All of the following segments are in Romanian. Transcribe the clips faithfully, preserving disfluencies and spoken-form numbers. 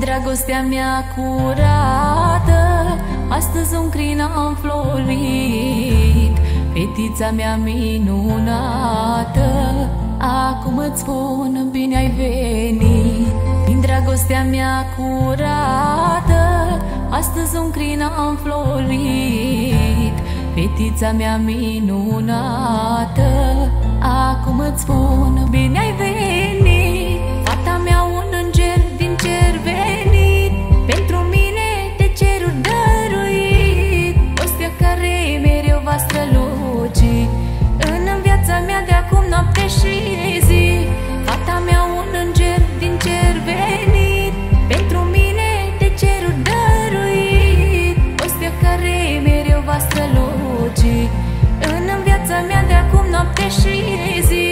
dragostea mea curată, astăzi un crin am florit. Fetița mea minunată, acum îți spun bine ai venit. Din dragostea mea curată, astăzi un crin am florit. Fetița mea minunată, acum îți spun bine ai venit. Fata mea un înger din cer venit, pentru mine de ceruri dăruit. O stea care mereu va străluci în viața mea de acum noapte și zi. Fata mea un înger din cer venit, pentru mine de ceruri dăruit. O stea care mereu va străluci în viața mea de acum noapte și zi.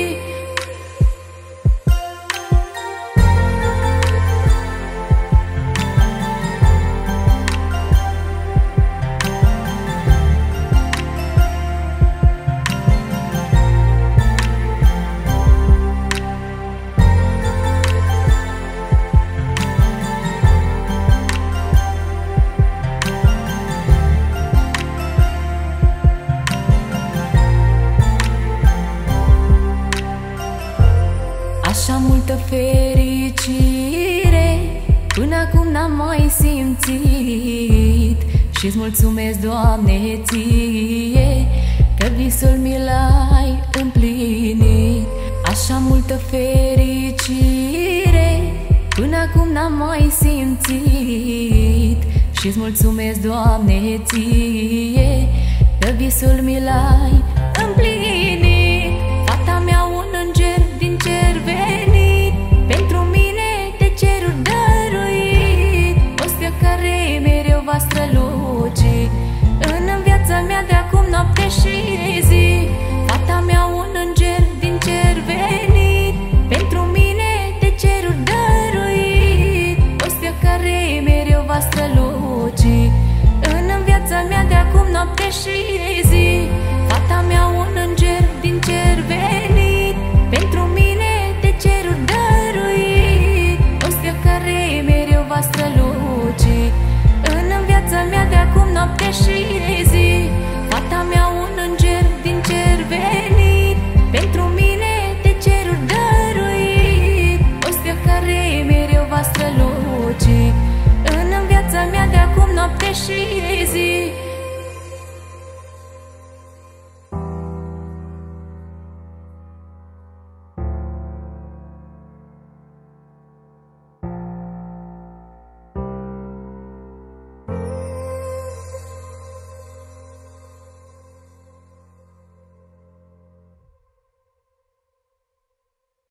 Așa multă fericire până acum n-am mai simțit, și-ți mulțumesc, Doamne, ție, că visul mi l-ai împlinit. Așa multă fericire până acum n-am mai simțit, și-ți mulțumesc, Doamne, ție, că visul mi l-ai împlinit. Fata mea un înger din cer venit, pentru mine de ceruri dăruit. O stea care mereu va străluci în viața mea de acum noapte și zi. Fata mea un înger din cer venit, pentru mine de ceruri dăruit. O stea care mereu va străluci în viața mea de acum noapte și zi. Fata mea un înger din cer venit, pentru mine de ceruri dăruit. O stea care mereu va străluci în viața mea de acum noapte și